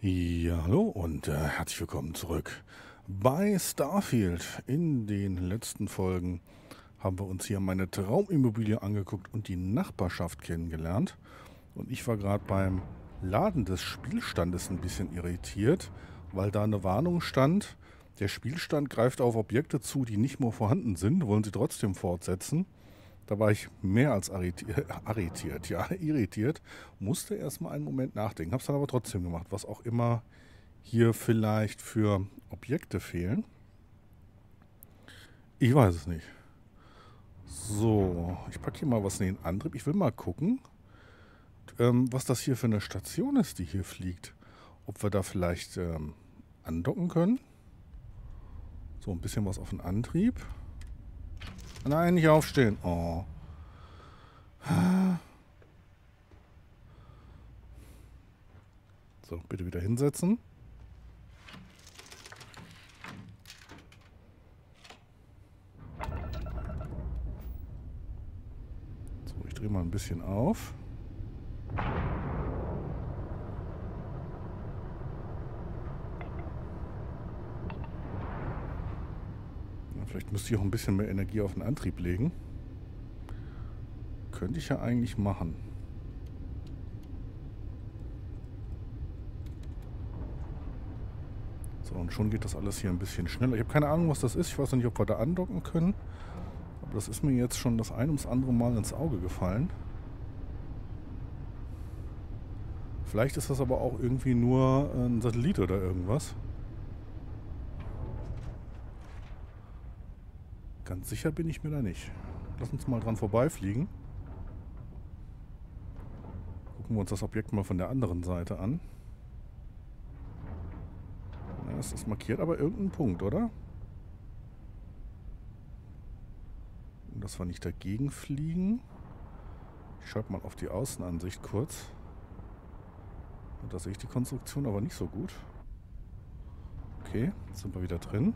Ja, hallo und herzlich willkommen zurück bei Starfield. In den letzten Folgen haben wir uns hier meine Traumimmobilie angeguckt und die Nachbarschaft kennengelernt. Und ich war gerade beim Laden des Spielstandes ein bisschen irritiert, weil da eine Warnung stand, der Spielstand greift auf Objekte zu, die nicht mehr vorhanden sind, wollen sie trotzdem fortsetzen. Da war ich mehr als irritiert. Musste erstmal einen Moment nachdenken, hab's dann aber trotzdem gemacht, was auch immer hier vielleicht für Objekte fehlen. Ich weiß es nicht. So, ich packe hier mal was in den Antrieb. Ich will mal gucken, was das hier für eine Station ist, die hier fliegt. Ob wir da vielleicht andocken können. So, ein bisschen was auf den Antrieb. Nein, nicht aufstehen. Oh. So, bitte wieder hinsetzen. So, ich drehe mal ein bisschen auf. Ja, vielleicht müsste ich auch ein bisschen mehr Energie auf den Antrieb legen. Könnte ich ja eigentlich machen. So, und schon geht das alles hier ein bisschen schneller. Ich habe keine Ahnung, was das ist. Ich weiß noch nicht, ob wir da andocken können. Aber das ist mir jetzt schon das ein ums andere Mal ins Auge gefallen. Vielleicht ist das aber auch irgendwie nur ein Satellit oder irgendwas. Ganz sicher bin ich mir da nicht. Lass uns mal dran vorbeifliegen. Gucken wir uns das Objekt mal von der anderen Seite an. Na, es ist markiert, aber irgendein Punkt, oder? Dass wir nicht dagegen fliegen. Ich schalte mal auf die Außenansicht kurz. Und da sehe ich die Konstruktion aber nicht so gut. Okay, jetzt sind wir wieder drin.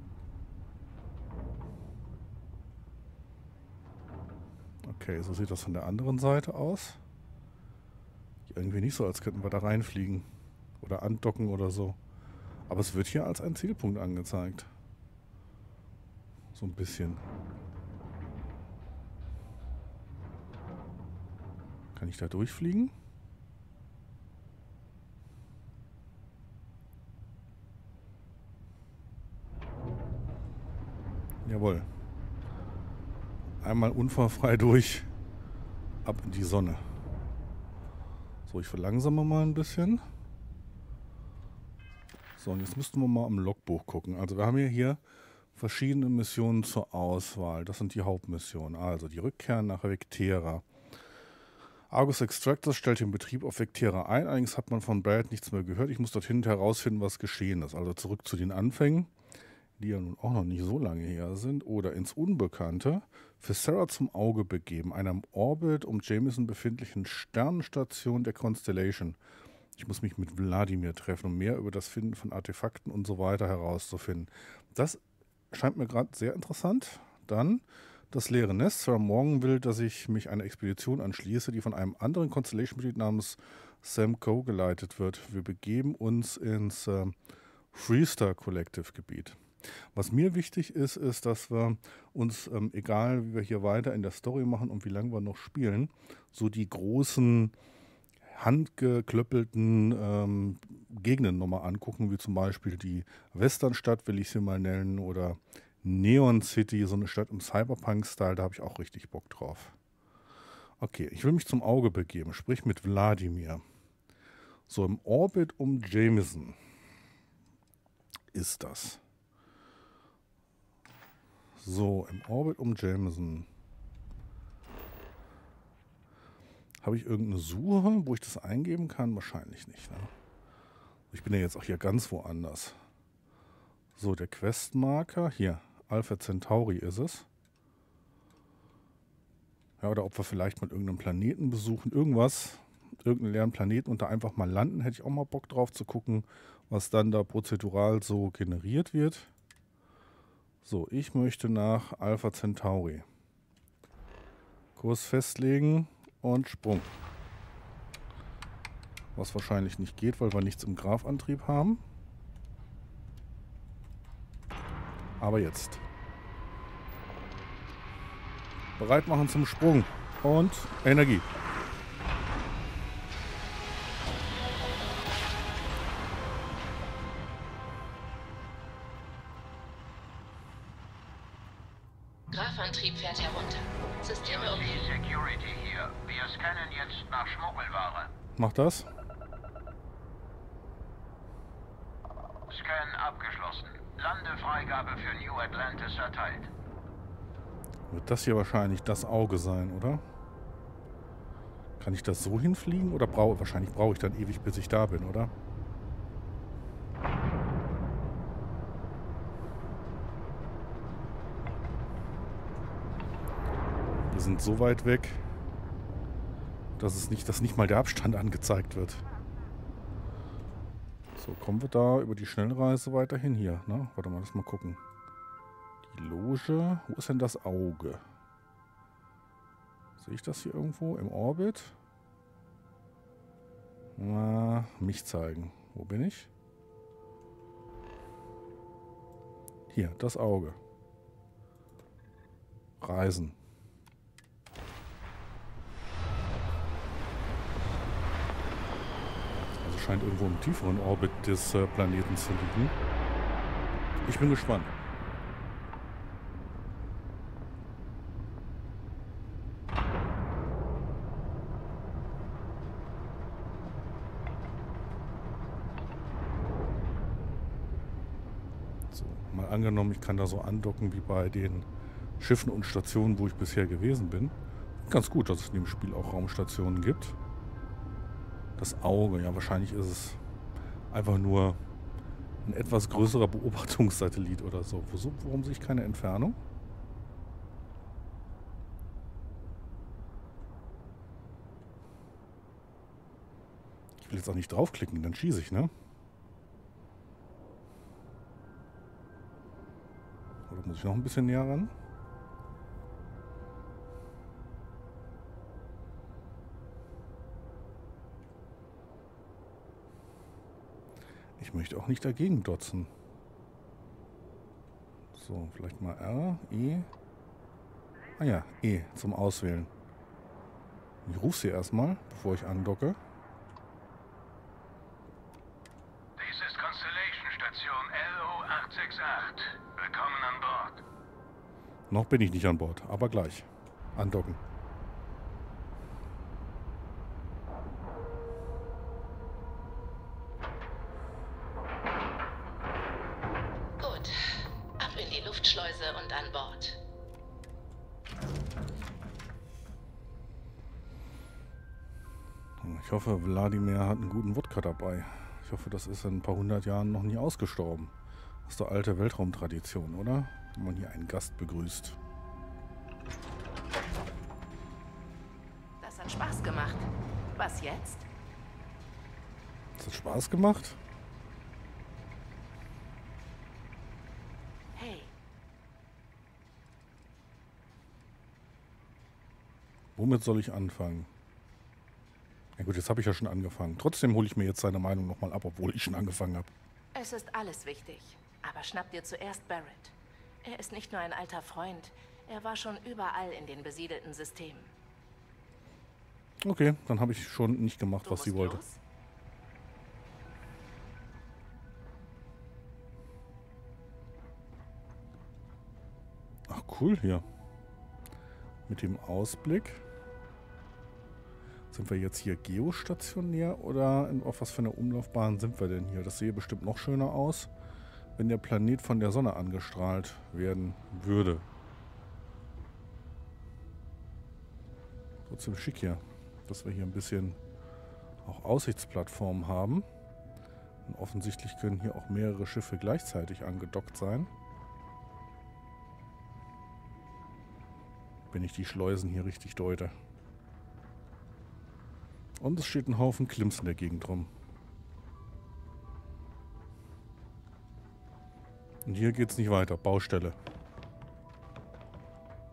Okay, so sieht das von der anderen Seite aus. Irgendwie nicht so, als könnten wir da reinfliegen. Oder andocken oder so. Aber es wird hier als ein Zielpunkt angezeigt. So ein bisschen. Kann ich da durchfliegen? Jawohl. Einmal unfallfrei durch. Ab in die Sonne. So, ich verlangsame mal ein bisschen. So, und jetzt müssten wir mal im Logbuch gucken. Also wir haben hier verschiedene Missionen zur Auswahl. Das sind die Hauptmissionen. Also die Rückkehr nach Vectera. Argus Extractors stellt den Betrieb auf Vectera ein. Allerdings hat man von Brad nichts mehr gehört. Ich muss dorthin herausfinden, was geschehen ist. Also zurück zu den Anfängen, die ja nun auch noch nicht so lange her sind. Oder ins Unbekannte. Für Sarah zum Auge begeben. Einer im Orbit um Jameson befindlichen Sternenstation der Constellation. Ich muss mich mit Wladimir treffen, um mehr über das Finden von Artefakten und so weiter herauszufinden. Das scheint mir gerade sehr interessant. Dann das leere Nest. Sarah Morgan will, dass ich mich einer Expedition anschließe, die von einem anderen Constellation-Mitglied namens Sam Coe geleitet wird. Wir begeben uns ins Freestar Collective Gebiet. Was mir wichtig ist, ist, dass wir uns, egal wie wir hier weiter in der Story machen und wie lange wir noch spielen, so die großen handgeklöppelten Gegenden nochmal angucken, wie zum Beispiel die Westernstadt, will ich sie mal nennen, oder Neon City, so eine Stadt im Cyberpunk-Style, da habe ich auch richtig Bock drauf. Okay, ich will mich zum Auge begeben, sprich mit Wladimir. So, im Orbit um Jameson ist das. So, im Orbit um Jameson. Habe ich irgendeine Suche, wo ich das eingeben kann? Wahrscheinlich nicht. Ne? Ich bin ja jetzt auch hier ganz woanders. So, der Questmarker. Hier, Alpha Centauri ist es. Ja, oder ob wir vielleicht mal irgendeinen Planeten besuchen. Irgendwas. Irgendeinen leeren Planeten und da einfach mal landen. Hätte ich auch mal Bock drauf zu gucken, was dann da prozedural so generiert wird. So, ich möchte nach Alpha Centauri. Kurs festlegen und Sprung. Was wahrscheinlich nicht geht, weil wir nichts im Graphantrieb haben. Aber jetzt. Bereit machen zum Sprung. Und Energie. Graphantrieb fährt herunter. Systeme okay. Security hier. Wir scannen jetzt nach Schmuggelware. Mach das. Scan abgeschlossen. Landefreigabe für New Atlantis erteilt. Wird das hier wahrscheinlich das Auge sein, oder? Kann ich das so hinfliegen? Oder wahrscheinlich brauche ich dann ewig, bis ich da bin, oder? Wir sind so weit weg, dass nicht mal der Abstand angezeigt wird. So, kommen wir da über die Schnellreise weiterhin hier, ne? Warte mal, lass mal gucken. Die Loge. Wo ist denn das Auge? Sehe ich das hier irgendwo im Orbit? Na, mich zeigen. Wo bin ich? Hier, das Auge. Reisen. Also scheint irgendwo im tieferen Orbit des Planeten zu liegen. Ich bin gespannt. Mal angenommen, ich kann da so andocken wie bei den Schiffen und Stationen, wo ich bisher gewesen bin. Ganz gut, dass es in dem Spiel auch Raumstationen gibt. Das Auge, ja, wahrscheinlich ist es einfach nur ein etwas größerer Beobachtungssatellit oder so. Warum sehe ich keine Entfernung? Ich will jetzt auch nicht draufklicken, dann schieße ich, ne? Oder muss ich noch ein bisschen näher ran? Ich möchte auch nicht dagegen dotzen. So, vielleicht mal R, E. Ah ja, E zum Auswählen. Ich rufe sie erstmal, bevor ich andocke. Dies ist Constellation Station LO868. Willkommen an Bord. Noch bin ich nicht an Bord, aber gleich. Andocken. Gut. Ab in die Luftschleuse und an Bord. Ich hoffe, Wladimir hat einen guten Wodka dabei. Ich hoffe, das ist in ein paar hundert Jahren noch nie ausgestorben. Das ist doch alte Weltraumtradition, oder? Wenn man hier einen Gast begrüßt. Das hat Spaß gemacht. Was jetzt? Das hat Spaß gemacht. Hey, Womit soll ich anfangen? Ja gut, jetzt habe ich ja schon angefangen. Trotzdem hole ich mir jetzt seine Meinung nochmal ab, obwohl ich schon angefangen habe. es ist alles wichtig. Aber schnapp dir zuerst Barrett. Er ist nicht nur ein alter Freund. Er war schon überall in den besiedelten Systemen. Okay, dann habe ich schon nicht gemacht, Du was sie musst wollte. los? Ach cool hier. Mit dem Ausblick. Sind wir jetzt hier geostationär oder auf was für einer Umlaufbahn sind wir denn hier? Das sehe bestimmt noch schöner aus, wenn der Planet von der Sonne angestrahlt werden würde. Trotzdem schick hier, dass wir hier ein bisschen auch Aussichtsplattformen haben. Und offensichtlich können hier auch mehrere Schiffe gleichzeitig angedockt sein. Wenn ich die Schleusen hier richtig deute. Und es steht ein Haufen Klimps in der Gegend rum. Und hier geht's nicht weiter. Baustelle.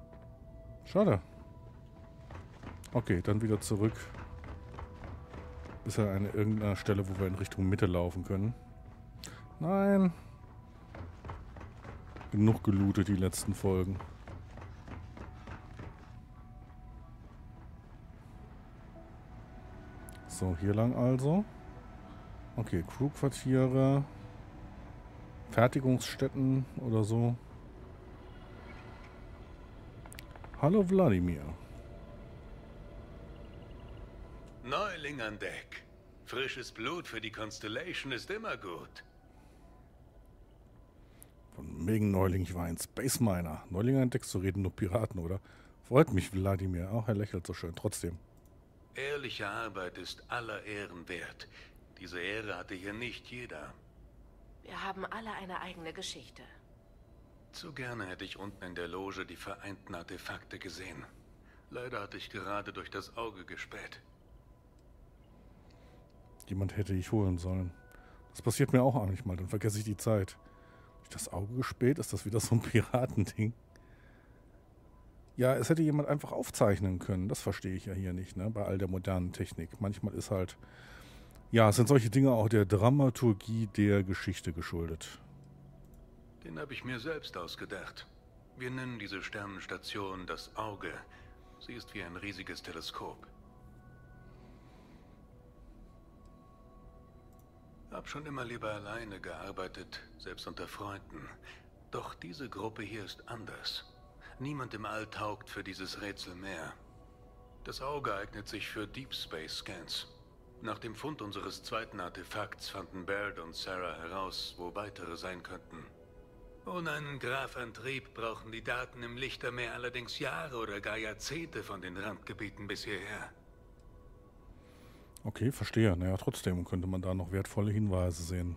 Schade. Okay, dann wieder zurück Bis an irgendeiner Stelle, wo wir in Richtung Mitte laufen können. Nein. Genug gelootet die letzten Folgen. So, hier lang also. Okay, Crewquartiere. Fertigungsstätten oder so. Hallo Wladimir. Neuling an Deck. Frisches Blut für die Constellation ist immer gut. Von wegen Neuling, ich war ein Space Miner. Neuling an Deck zu reden, nur Piraten, oder? Freut mich, Wladimir. Auch er lächelt so schön, trotzdem. Ehrliche Arbeit ist aller Ehren wert. Diese Ehre hatte hier nicht jeder. Wir haben alle eine eigene Geschichte. Zu gerne hätte ich unten in der Loge die vereinten Artefakte gesehen. Leider hatte ich gerade durch das Auge gespäht. Jemand hätte ich holen sollen. Das passiert mir auch manchmal, dann vergesse ich die Zeit. Durch das Auge gespäht, ist das wieder so ein Piratending? Ja, es hätte jemand einfach aufzeichnen können. Das verstehe ich ja hier nicht, ne? Bei all der modernen Technik. Manchmal ist halt... Ja, es sind solche Dinge auch der Dramaturgie der Geschichte geschuldet. Den habe ich mir selbst ausgedacht. Wir nennen diese Sternenstation das Auge. Sie ist wie ein riesiges Teleskop. Hab schon immer lieber alleine gearbeitet, selbst unter Freunden. Doch diese Gruppe hier ist anders. Niemand im All taugt für dieses Rätsel mehr. Das Auge eignet sich für Deep Space Scans. Nach dem Fund unseres zweiten Artefakts fanden Baird und Sarah heraus, wo weitere sein könnten. Ohne einen Graphantrieb brauchen die Daten im Lichtermeer allerdings Jahre oder gar Jahrzehnte von den Randgebieten bis hierher. Okay, verstehe. Naja, trotzdem könnte man da noch wertvolle Hinweise sehen.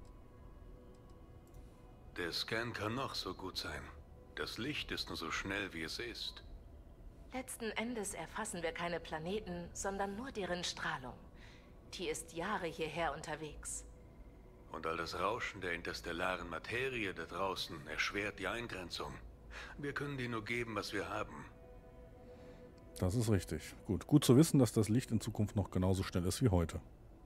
Der Scan kann noch so gut sein. Das Licht ist nur so schnell, wie es ist. Letzten Endes erfassen wir keine Planeten, sondern nur deren Strahlung. Die ist Jahre hierher unterwegs. Und all das Rauschen der interstellaren Materie da draußen erschwert die Eingrenzung. Wir können dir nur geben, was wir haben. Das ist richtig. Gut zu wissen, dass das Licht in Zukunft noch genauso schnell ist wie heute.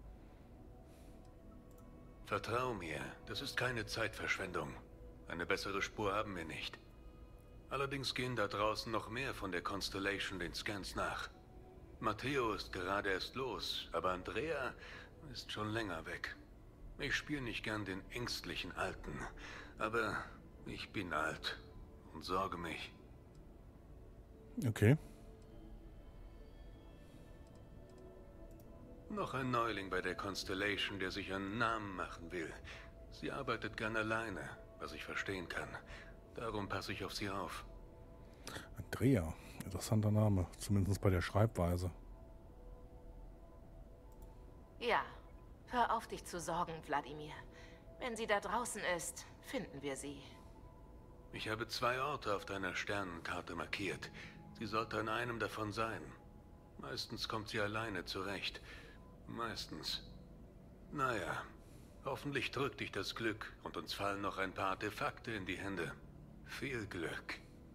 Vertrau mir, das ist keine Zeitverschwendung. Eine bessere Spur haben wir nicht. Allerdings gehen da draußen noch mehr von der Constellation den Scans nach. Matteo ist gerade erst los, aber Andrea ist schon länger weg. Ich spiele nicht gern den ängstlichen Alten, aber ich bin alt und sorge mich. Okay. Noch ein Neuling bei der Constellation, der sich einen Namen machen will. Sie arbeitet gern alleine, was ich verstehen kann. Darum passe ich auf sie auf. Andrea. Interessanter Name. Zumindest bei der Schreibweise. Ja, hör auf, dich zu sorgen, Wladimir. Wenn sie da draußen ist, finden wir sie. Ich habe 2 Orte auf deiner Sternenkarte markiert. Sie sollte an einem davon sein. Meistens kommt sie alleine zurecht. Meistens. Naja, hoffentlich drückt dich das Glück und uns fallen noch ein paar Artefakte in die Hände. Viel Glück.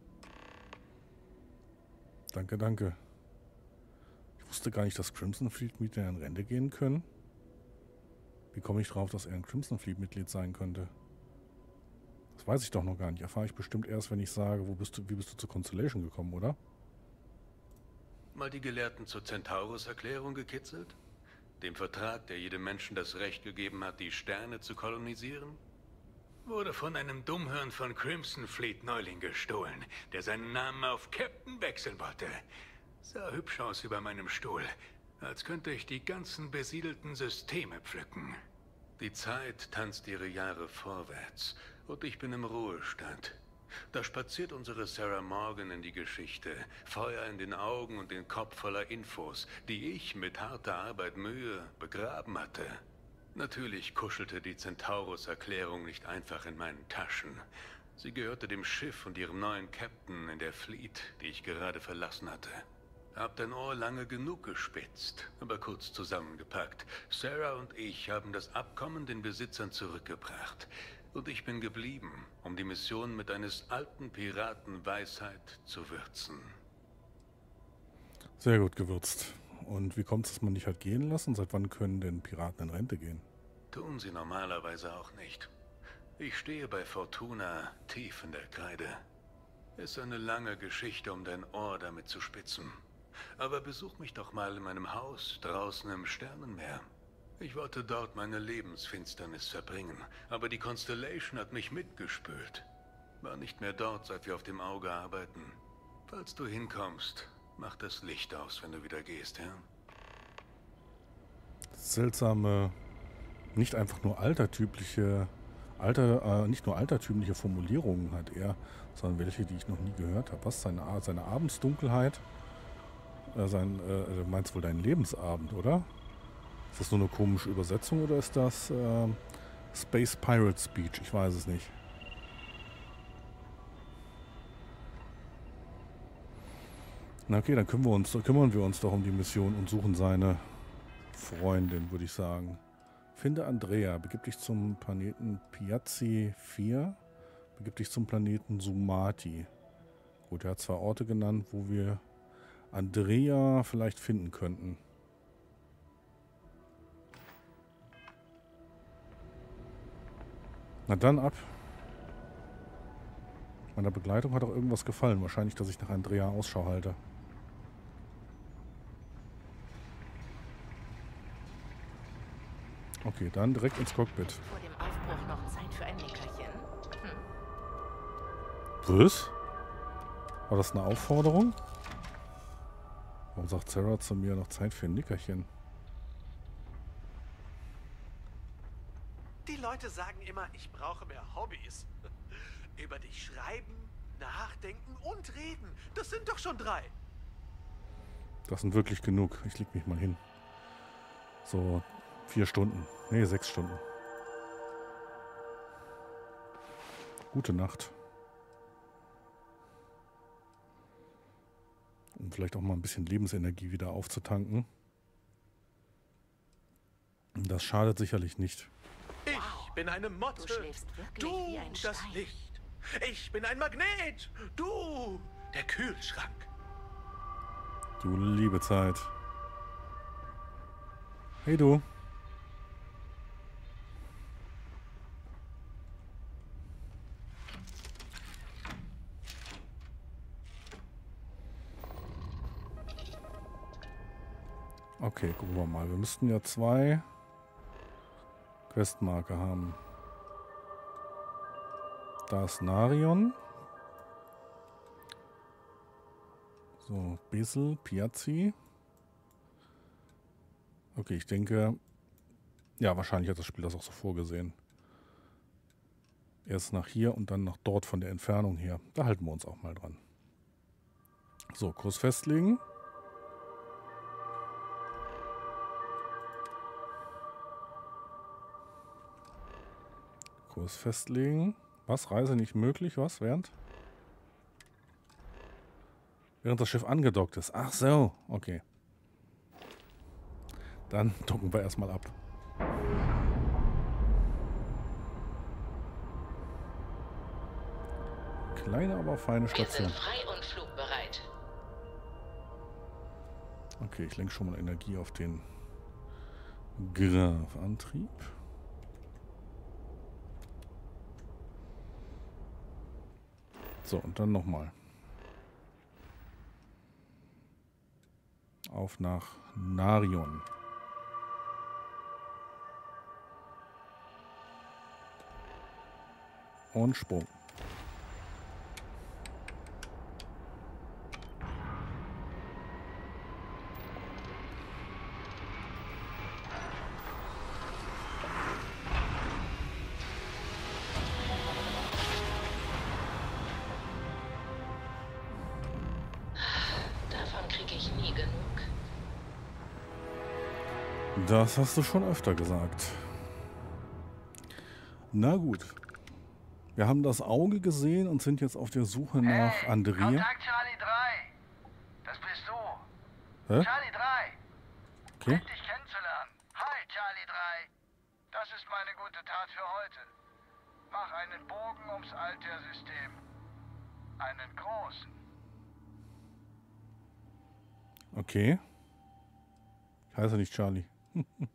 Danke, danke. Ich wusste gar nicht, dass Crimson Fleet-Mitglieder in Rente gehen können. Wie komme ich drauf, dass er ein Crimson Fleet-Mitglied sein könnte? Das weiß ich doch noch gar nicht. Erfahre ich bestimmt erst, wenn ich sage, wie bist du zur Constellation gekommen, oder? Mal die Gelehrten zur Centaurus-Erklärung gekitzelt? Dem Vertrag, der jedem Menschen das Recht gegeben hat, die Sterne zu kolonisieren? Wurde von einem Dummhirn von Crimson Fleet Neuling gestohlen, der seinen Namen auf Captain wechseln wollte. Sah hübsch aus über meinem Stuhl, als könnte ich die ganzen besiedelten Systeme pflücken. Die Zeit tanzt ihre Jahre vorwärts und ich bin im Ruhestand. Da spaziert unsere Sarah Morgan in die Geschichte, Feuer in den Augen und den Kopf voller Infos, die ich mit harter Arbeit Mühe begraben hatte. Natürlich kuschelte die Centaurus-Erklärung nicht einfach in meinen Taschen. Sie gehörte dem Schiff und ihrem neuen Captain in der Fleet, die ich gerade verlassen hatte. Hab dein Ohr lange genug gespitzt, aber kurz zusammengepackt. Sarah und ich haben das Abkommen den Besitzern zurückgebracht. Und ich bin geblieben, um die Mission mit eines alten Piraten Weisheit zu würzen. Sehr gut gewürzt. Und wie kommt es, dass man dich hat gehen lassen? Seit wann können denn Piraten in Rente gehen? Tun sie normalerweise auch nicht. Ich stehe bei Fortuna tief in der Kreide. Ist eine lange Geschichte, um dein Ohr damit zu spitzen. Aber besuch mich doch mal in meinem Haus draußen im Sternenmeer. Ich wollte dort meine Lebensfinsternis verbringen, aber die Constellation hat mich mitgespült. War nicht mehr dort, seit wir auf dem Auge arbeiten. Falls du hinkommst, mach das Licht aus, wenn du wieder gehst, ja? Seltsame, nicht einfach nur nicht nur altertümliche Formulierungen hat er, sondern welche, die ich noch nie gehört habe. Was? Seine Abendsdunkelheit? Du meinst wohl deinen Lebensabend, oder? Ist das nur eine komische Übersetzung oder ist das Space Pirate Speech? Ich weiß es nicht. Na okay, dann kümmern wir uns doch um die Mission und suchen seine Freundin, würde ich sagen. Finde Andrea, begib dich zum Planeten Piazzi 4, begib dich zum Planeten Sumati. Gut, er hat 2 Orte genannt, wo wir Andrea vielleicht finden könnten. Na dann ab. Meiner Begleitung hat auch irgendwas gefallen. Wahrscheinlich, dass ich nach Andrea Ausschau halte. Okay, dann direkt ins Cockpit. Vor dem Aufbruch noch Zeit für ein Nickerchen? Was? War das eine Aufforderung? Warum sagt Sarah zu mir noch Zeit für ein Nickerchen? Die Leute sagen immer, ich brauche mehr Hobbys. Über dich schreiben, nachdenken und reden. Das sind doch schon 3. Das sind wirklich genug. Ich leg mich mal hin. So 4 Stunden. Nee, 6 Stunden. Gute Nacht. Um vielleicht auch mal ein bisschen Lebensenergie wieder aufzutanken. Das schadet sicherlich nicht. Ich bin eine Motte. Du schläfst wirklich Du wie ein das Stein. Licht. Ich bin ein Magnet. Du der Kühlschrank. Du liebe Zeit. Hey du. Okay, gucken wir mal. Wir müssten ja 2 Questmarker haben. Da ist Narion. So, Besel, Piazzi. Okay, ich denke... Ja, wahrscheinlich hat das Spiel das auch so vorgesehen. Erst nach hier und dann nach dort von der Entfernung her. Da halten wir uns auch mal dran. So, Kurs festlegen. Kurs festlegen. Was? Reise nicht möglich? Was? Während das Schiff angedockt ist. Ach so, okay. Dann docken wir erstmal ab. Kleine, aber feine Station. Wir sind frei und flugbereit. Okay, ich lenke schon mal Energie auf den Graf-Antrieb. So, und dann nochmal. Auf nach Narion. Und Sprung. Davon kriege ich nie genug. Das hast du schon öfter gesagt. Na gut. Wir haben das Auge gesehen und sind jetzt auf der Suche nach Andrea. Kontakt Charlie 3. Das bist du. Hä? Charlie 3. Okay. Nett, dich kennenzulernen. Hi, Charlie 3. Das ist meine gute Tat für heute. Mach einen Bogen ums Altair-System. Einen großen. Okay. Ich heiße nicht Charlie. Ich kenne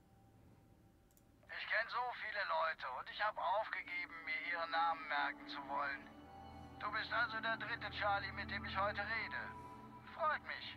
so viele Leute und ich habe aufgegeben, mir ihre Namen merken zu wollen. Du bist also der dritte Charlie, mit dem ich heute rede. Freut mich.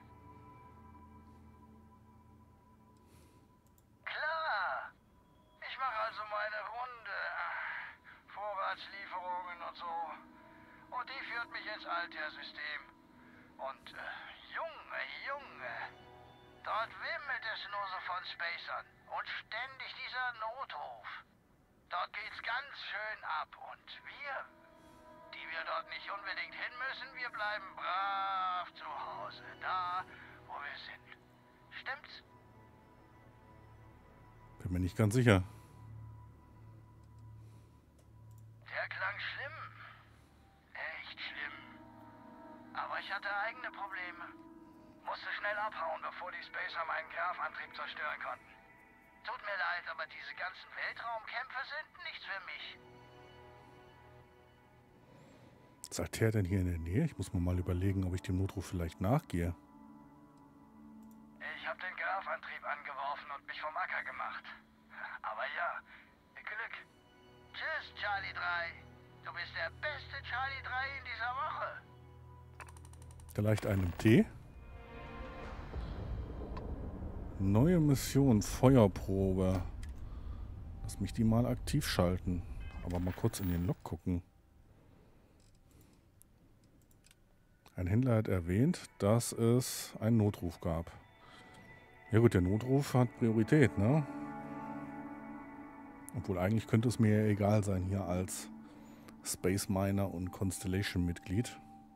Klar. Ich mache also meine Runde. Vorratslieferungen und so. Und die führt mich ins Altair-System. Und Junge. Dort wimmelt es nur so von Spacern. Und ständig dieser Notruf. Dort geht's ganz schön ab. Und wir, die wir dort nicht unbedingt hin müssen, wir bleiben brav zu Hause. Da, wo wir sind. Stimmt's? Bin mir nicht ganz sicher. Der klang schlimm. Echt schlimm. Aber ich hatte eigene Probleme. Musste schnell abhauen, bevor die Spacer meinen Grafantrieb zerstören konnten. Tut mir leid, aber diese ganzen Weltraumkämpfe sind nichts für mich. Ist Altair denn hier in der Nähe? Ich muss mir mal überlegen, ob ich dem Notruf vielleicht nachgehe. Ich habe den Grafantrieb angeworfen und mich vom Acker gemacht. Aber ja, Glück. Tschüss, Charlie 3. Du bist der beste Charlie 3 in dieser Woche. Vielleicht einen Tee? Neue Mission, Feuerprobe. Lass mich die mal aktiv schalten. Aber mal kurz in den Log gucken. Ein Händler hat erwähnt, dass es einen Notruf gab. Ja gut, der Notruf hat Priorität, ne? Obwohl eigentlich könnte es mir ja egal sein hier als Space Miner und Constellation Mitglied.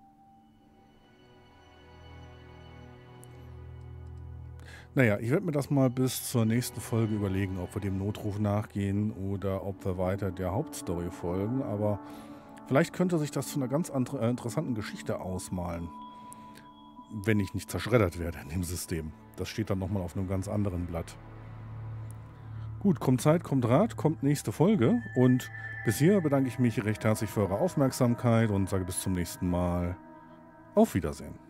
Naja, ich werde mir das mal bis zur nächsten Folge überlegen, ob wir dem Notruf nachgehen oder ob wir weiter der Hauptstory folgen. Aber vielleicht könnte sich das zu einer ganz interessanten Geschichte ausmalen, wenn ich nicht zerschreddert werde in dem System. Das steht dann nochmal auf einem ganz anderen Blatt. Gut, kommt Zeit, kommt Rat, kommt nächste Folge. Und bis hier bedanke ich mich recht herzlich für eure Aufmerksamkeit und sage bis zum nächsten Mal. Auf Wiedersehen.